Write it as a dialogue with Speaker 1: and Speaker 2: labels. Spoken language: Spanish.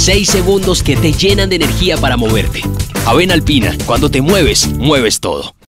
Speaker 1: 6 segundos que te llenan de energía para moverte. Avena Alpina, cuando te mueves, mueves todo.